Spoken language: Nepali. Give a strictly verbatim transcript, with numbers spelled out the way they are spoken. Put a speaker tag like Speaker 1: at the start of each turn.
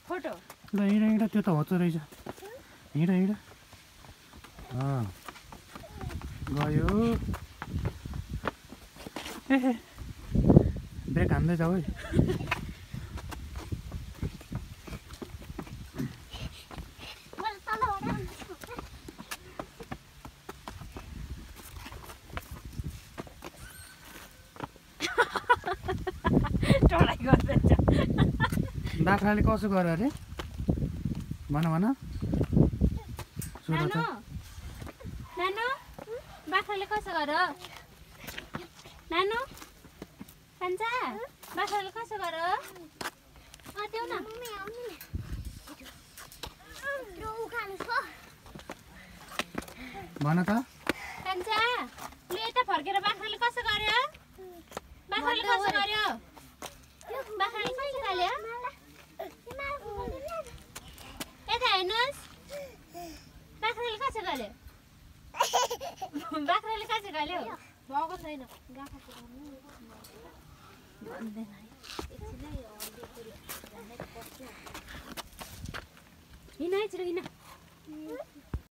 Speaker 1: फोटो
Speaker 2: ल हिँड हिँड त्यो त होचो रहेछ हिँड हिँड अँ गयो ए ब्रेक हान्दै जाऊ है बाख्राले कसो गर अरे भन भन
Speaker 1: नानु नानु बाख्राले कसो गर नानु कान्छा बाख्राले कसो गर आत्यो न
Speaker 2: भन त
Speaker 1: कान्छा लु यता फर्केर बाख्राले कसो गर्यो बाख्राले कसो गर्यो बाख्राले कसो गर्यो यता हेर्नुहोस् बाख्राले कसो गर्यो बाख्राले कसो गर्यो भएको छैन हिँड है छिटो हिँड